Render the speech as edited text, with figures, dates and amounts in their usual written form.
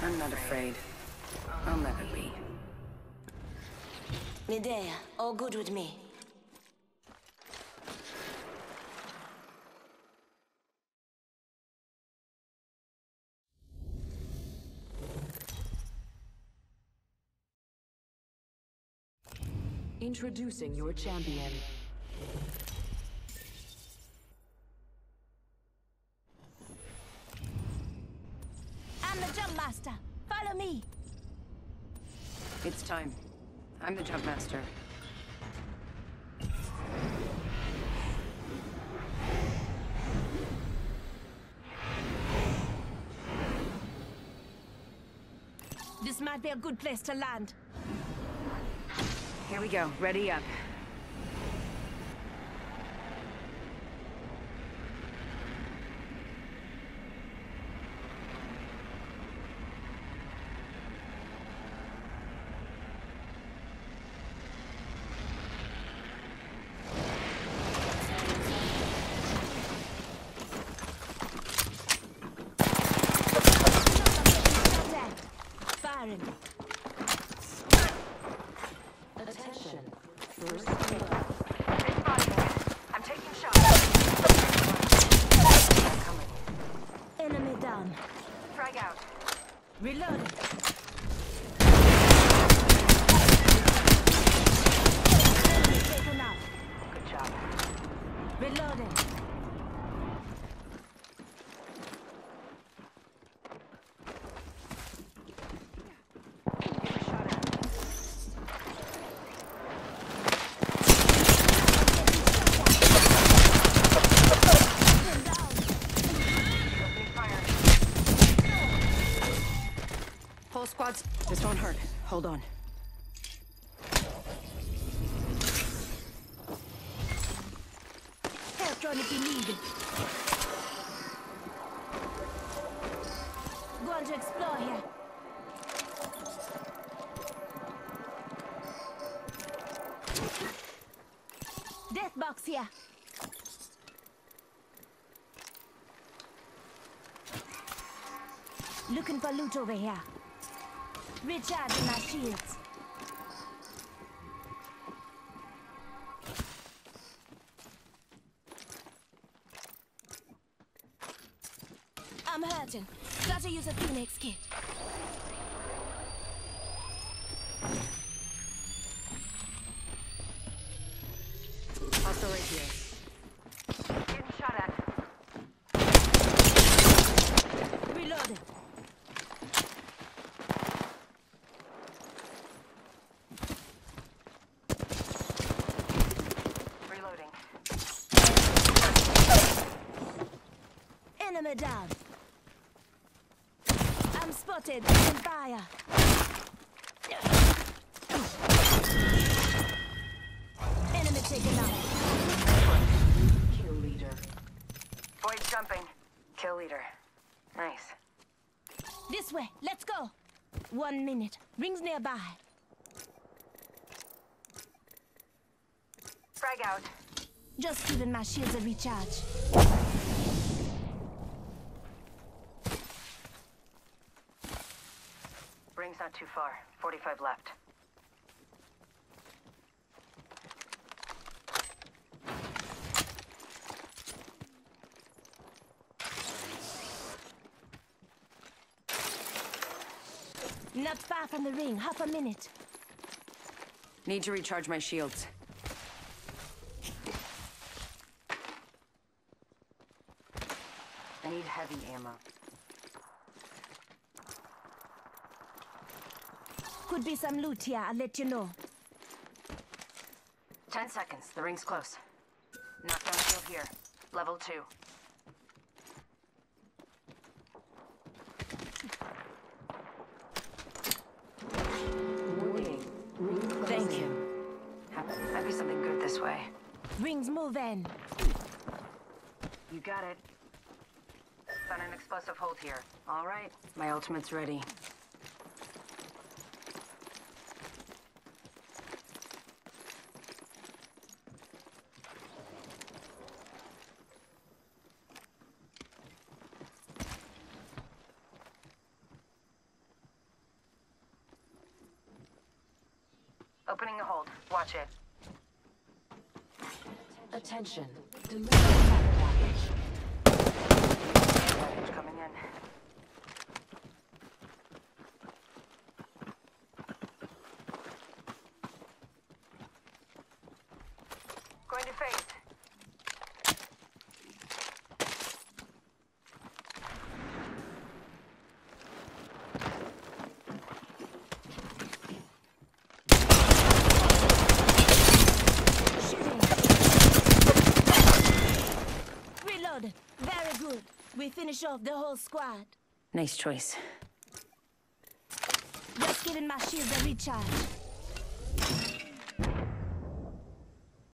I'm not afraid. I'll never be. Medea, all good with me. Introducing your champion. I'm the Jump Master. Follow me. It's time. I'm the Jump Master. This might be a good place to land. Here we go. Ready up. Firing. Attention. First I'm taking shots. Coming. Enemy down. Frag out. Reloading. Enemy taken out. Good job. Reloading. Whole squads. This won't hurt. Hold on. Help John if you need it. Going to explore here. Death box here. Looking for loot over here. Recharging my shields. I'm hurting. Gotta use a Phoenix kit. Also right here. Getting shot at. Reloading. Reloading. Enemy down. I'm spotted. On fire. Enemy taken out. Kill leader. Boy jumping. Kill leader. Nice. This way. Let's go. 1 minute. Rings nearby. Frag out. Just giving my shields a recharge. Ring's not too far. 45 left. Not far from the ring. Half a minute. Need to recharge my shields. I need heavy ammo. Could be some loot here. I'll let you know. 10 seconds. The ring's close. Knockdown shield here. Level 2. warning. Thank you. Might be something good this way. Rings moving. You got it. Found an explosive hold here. All right. My ultimate's ready. Opening the hold. Watch it. Attention. Deliver care package. Package coming in. Going to fate. Shooting. Reload. Very good. We finish off the whole squad. Nice choice. Just giving my shields a recharge.